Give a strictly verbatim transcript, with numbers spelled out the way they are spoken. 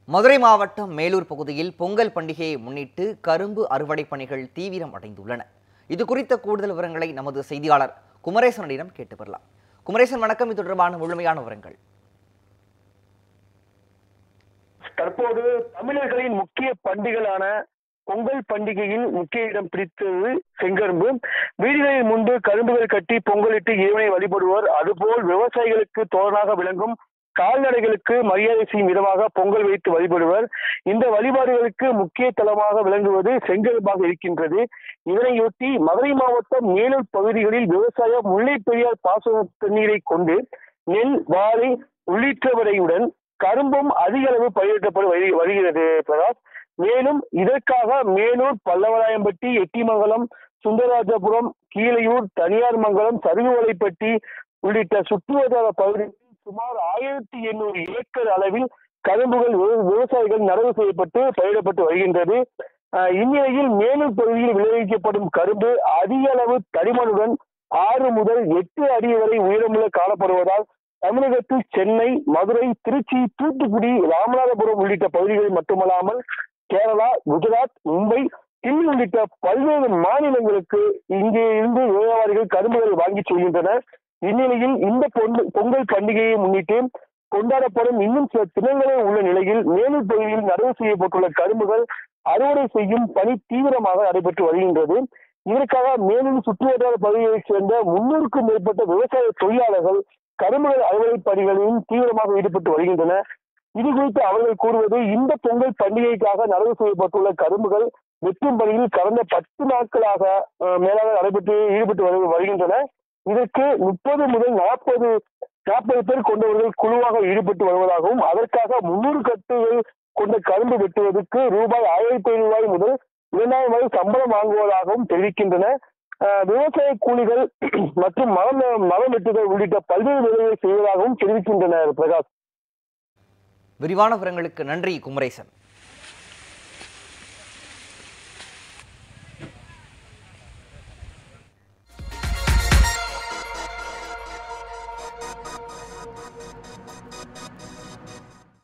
மதுரை மாவட்டம் மேலூர் பகுதியில் பொங்கல் பண்டிகையை முன்னிட்டு கரும்பு அறுவடை பணிகள் தீவிரம் அடைந்துள்ளன. இது குறித்த கூடுதல் விவரங்களை நமது செய்தியாளர் குமரேசனிடம் கேட்டு பெறலாம். குமரேசன், வணக்கம். இது தொடர்பான முழுமையான விவரங்கள். தற்போது தமிழர்களின் முக்கிய பண்டிகைகளான பொங்கல் பண்டிகையில் முக்கிய இடம் பிடித்தது செங்கரும்பு. வீடுகளில் முன்பு கரும்புகள் கட்டி பொங்கலிட்டு இறைவனை வழிபடுவர். அதுபோல் விவசாயிகளுக்கு தோழனாக விளங்கும் கால்நடைகளுக்கு மரியாதை செய்யும் விதமாக பொங்கல் வைத்து வழிபடுவர். இந்த வழிபாடுகளுக்கு முக்கிய தலமாக விளங்குவது செங்கரும்பாக இருக்கின்றது. இதனையொட்டி மதுரை மாவட்டம் மேலூர் பகுதிகளில் விவசாயம் முல்லை பெரியார் பாசன தண்ணீரை கொண்டு நெல், வாழை உள்ளிட்டவரையுடன் கரும்பும் அதிக அளவு பயிரிடப்பட்டு வருகிறது பிரகாஷ். மேலும் இதற்காக மேலூர், பல்லவராயம்பட்டி, எட்டிமங்கலம், சுந்தரராஜபுரம், கீழையூர், தனியார் மங்கலம், சருகுவலைப்பட்டி உள்ளிட்ட சுற்றுவட்டார பகுதிகளில் சுமார் ஆயிரத்தி எண்ணூறு ஏக்கர் அளவில் கரும்புகள் விவசாயிகள் நடவு செய்யப்பட்டு பயிரிடப்பட்டு வருகின்றது. இந்நிலையில் மேலூர் பகுதியில் விளைவிக்கப்படும் கரும்பு அதிக அளவு தடிமனுடன் ஆறு முதல் எட்டு அடி வரை உயரமுள்ள காணப்படுவதால் தமிழகத்தில் சென்னை, மதுரை, திருச்சி, தூத்துக்குடி, ராமநாதபுரம் உள்ளிட்ட பகுதிகளில் மட்டுமல்லாமல் கேரளா, குஜராத், மும்பை, தில்லி உள்ளிட்ட பல்வேறு மாநிலங்களுக்கு இங்கே இருந்து வியாபாரிகள் கரும்புகளை வாங்கி செல்கின்றனர். இந்நிலையில் இந்த பொங்கல் பண்டிகையை முன்னிட்டு கொண்டாடப்படும் இன்னும் சில தினங்களே உள்ள நிலையில் மேலூர் பகுதியில் நடவு செய்யப்பட்டுள்ள கரும்புகள் அறுவடை செய்யும் பணி தீவிரமாக நடைபெற்று வருகின்றது. இதற்காக மேலூர் சுற்றுவட்டார பகுதிகளைச் சேர்ந்த முன்னூறுக்கும் மேற்பட்ட விவசாய தொழிலாளர்கள் கரும்புகள் அறுவடை பணிகளிலும் தீவிரமாக ஈடுபட்டு வருகின்றனர். இது குறித்து அவர்கள் கூறுவது, இந்த பொங்கல் பண்டிகைக்காக நடவு செய்யப்பட்டுள்ள கரும்புகள் வெட்டும் பணியில் கடந்த பத்து நாட்களாக மேலாக நடைபெற்று ஈடுபட்டு வருகின்றன. இதற்கு முப்பது முதல் நாற்பது நாற்பது பேர் கொண்டவர்கள் குழுவாக ஈடுபட்டு வருவதாகவும், அதற்காக முன்னூறு கட்டுகள் கொண்ட கரும்பு வெட்டுவதற்கு ரூபாய் ஆயிரத்தி ஐநூறு ரூபாய் முதல் இரண்டாயிரம் வரை சம்பளம் வாங்குவதாகவும் தெரிவிக்கின்றன. விவசாய கூலிகள் மற்றும் மரம் மரம் வெட்டுதல் உள்ளிட்ட பல்வேறு வேலைகளை செய்வதாகவும் தெரிவிக்கின்றனர். பிரகாஷ், விரிவான விவரங்களுக்கு நன்றி குமரேசன்.